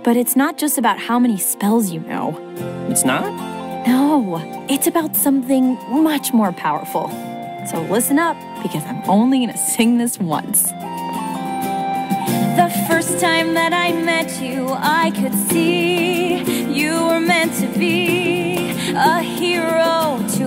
But it's not just about how many spells you know. It's not? No, it's about something much more powerful. So listen up, because I'm only gonna sing this once. The first time that I met you, I could see you were meant to be a hero to